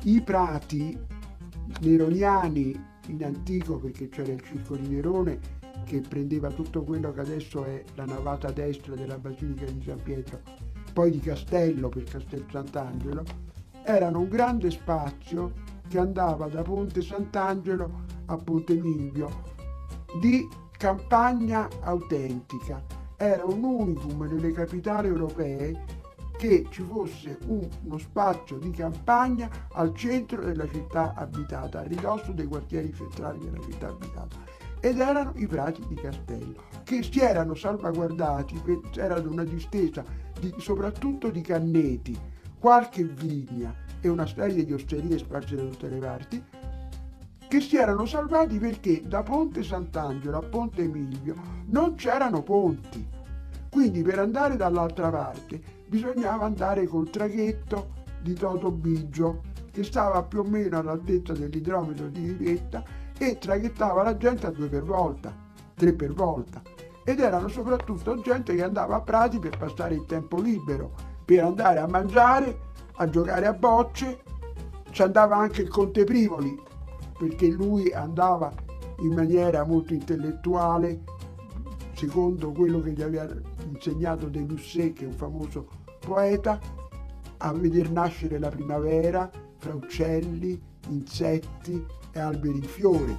I prati neroniani in antico, perché c'era il circo di Nerone che prendeva tutto quello che adesso è la navata destra della Basilica di San Pietro, poi di Castello per Castel Sant'Angelo, erano un grande spazio che andava da Ponte Sant'Angelo a Ponte Milvio, di campagna autentica. Era un unicum nelle capitali europee che ci fosse uno spazio di campagna al centro della città abitata, a ridosso dei quartieri centrali della città abitata. Ed erano i prati di Castello, che si erano salvaguardati, erano una distesa soprattutto di canneti, qualche vigna e una serie di osterie sparse da tutte le parti, che si erano salvati perché da Ponte Sant'Angelo a Ponte Milvio non c'erano ponti. Quindi per andare dall'altra parte bisognava andare col traghetto di Toto Biggio, che stava più o meno all'altezza dell'idrometro di Ripetta e traghettava la gente a 2 per volta, 3 per volta. Ed erano soprattutto gente che andava a Prati per passare il tempo libero, per andare a mangiare, a giocare a bocce. Ci andava anche il Conte Privoli, perché lui andava in maniera molto intellettuale, secondo quello che gli aveva insegnato De Musset, che è un famoso poeta, a veder nascere la primavera fra uccelli, insetti e alberi in fiore.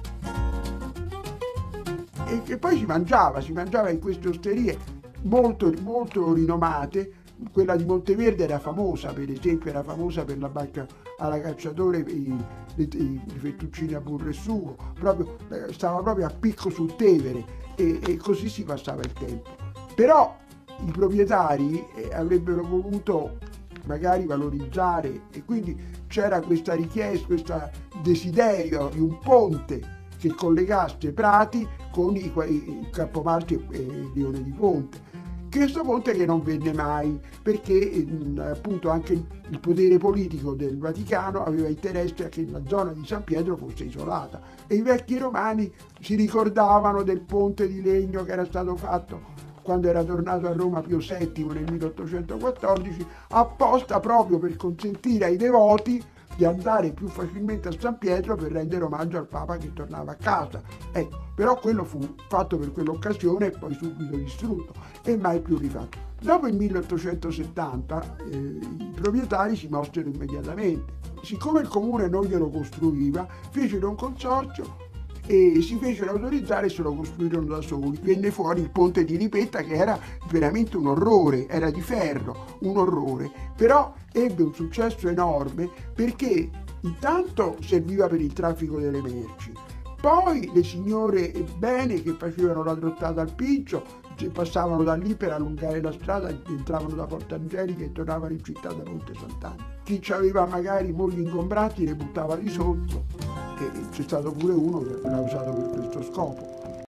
E poi si mangiava in queste osterie molto, molto rinomate. Quella di Monteverde era famosa, per esempio, era famosa per la barca alla cacciatore, i fettuccini a burro e sugo, stava proprio a picco sul Tevere e così si passava il tempo. Però i proprietari avrebbero voluto magari valorizzare, e quindi c'era questa richiesta, questo desiderio di un ponte che collegasse Prati con i Campomarti e Lione di Ponte. Questo ponte che non venne mai, perché appunto anche il potere politico del Vaticano aveva interesse a che la zona di San Pietro fosse isolata, e i vecchi romani si ricordavano del ponte di legno che era stato fatto quando era tornato a Roma Pio VII nel 1814, apposta proprio per consentire ai devoti di andare più facilmente a San Pietro per rendere omaggio al Papa che tornava a casa. Ecco, però quello fu fatto per quell'occasione e poi subito distrutto e mai più rifatto. Dopo il 1870 i proprietari si mossero immediatamente. Siccome il comune non glielo costruiva, fecero un consorzio e si fecero autorizzare e se lo costruirono da soli. Venne fuori il ponte di Ripetta, che era veramente un orrore, era di ferro, un orrore, però ebbe un successo enorme perché intanto serviva per il traffico delle merci, poi le signore bene che facevano la trottata al Pincio passavano da lì per allungare la strada, entravano da Porta Angelica e tornavano in città da Ponte Sant'Angelo. Chi aveva magari mogli ingombrati le buttava di sotto, e c'è stato pure uno che l'ha usato per questo scopo.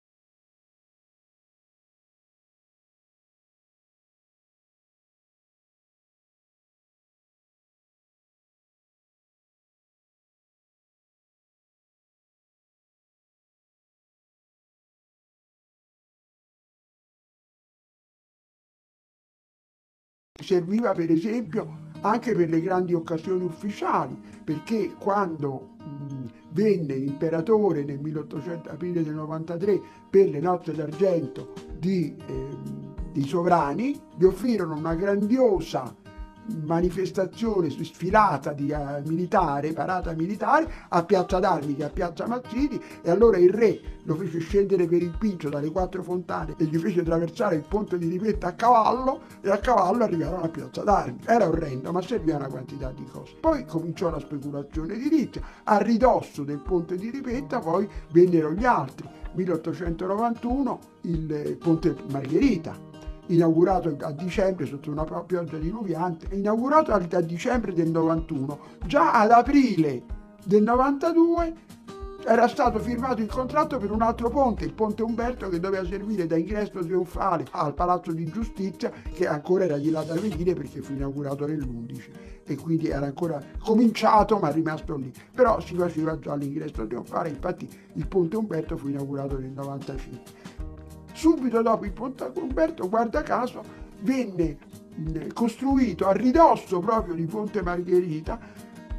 Serviva per esempio anche per le grandi occasioni ufficiali, perché quando venne l'imperatore nel 1800, aprile del 93, per le nozze d'argento dei sovrani, gli offrirono una grandiosa manifestazione, sfilata militare, parata militare a Piazza d'Armi, a Piazza Mazzini, e allora il re lo fece scendere per il Pincio dalle 4 fontane e gli fece attraversare il ponte di Ripetta a cavallo, e a cavallo arrivarono a Piazza d'Armi. Era orrendo, ma serviva una quantità di cose. Poi cominciò la speculazione edilizia. A ridosso del ponte di Ripetta poi vennero gli altri. 1891 il ponte Margherita, inaugurato a dicembre sotto una pioggia diluviante, inaugurato a dicembre del 91. Già ad aprile del 92 era stato firmato il contratto per un altro ponte, il ponte Umberto, che doveva servire da ingresso trionfale al Palazzo di Giustizia, che ancora era di là da venire perché fu inaugurato nell'11 e quindi era ancora cominciato ma rimasto lì, però si faceva già l'ingresso trionfale. Infatti il ponte Umberto fu inaugurato nel 95. Subito dopo il ponte Umberto, guarda caso, venne costruito a ridosso proprio di Ponte Margherita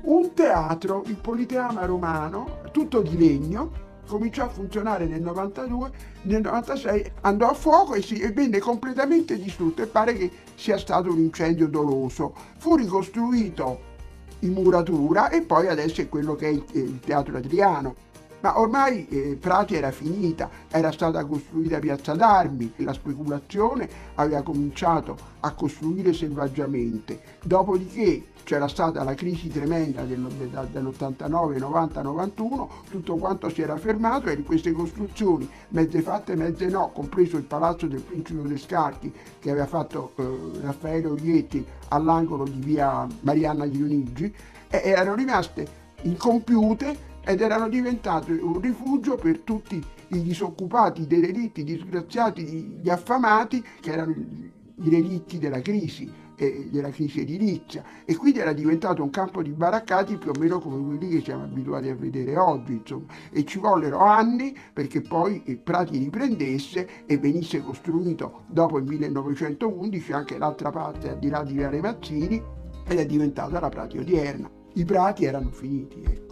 un teatro, il Politeama Romano, tutto di legno, cominciò a funzionare nel 92, nel 96 andò a fuoco e venne completamente distrutto e pare che sia stato un incendio doloso. Fu ricostruito in muratura e poi adesso è quello che è il Teatro Adriano. Ma ormai Prati era finita, era stata costruita Piazza d'Armi, la speculazione aveva cominciato a costruire selvaggiamente. Dopodiché c'era stata la crisi tremenda dell'89, 90, 91, tutto quanto si era fermato e queste costruzioni, mezze fatte, mezze no, compreso il Palazzo del Principe dei Scarchi che aveva fatto Raffaele Orietti all'angolo di via Marianna Dionigi, erano rimaste incompiute ed erano diventate un rifugio per tutti i disoccupati, i derelitti, i disgraziati, gli affamati, che erano i relitti della crisi edilizia, e quindi era diventato un campo di baraccati più o meno come quelli che siamo abituati a vedere oggi, insomma. E ci vollero anni perché poi Prati riprendesse e venisse costruito dopo il 1911 anche l'altra parte al di là di Viale Mazzini ed è diventata la Prati odierna. I prati erano finiti.